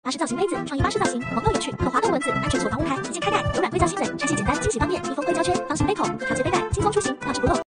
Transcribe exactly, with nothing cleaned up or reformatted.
巴士造型杯子，创意巴士造型，萌逗有趣，可滑动的文字，安全锁防无台，一键开盖，柔软硅胶吸嘴，拆卸简单，清洗方便，密封硅胶圈，方形杯口，可调节。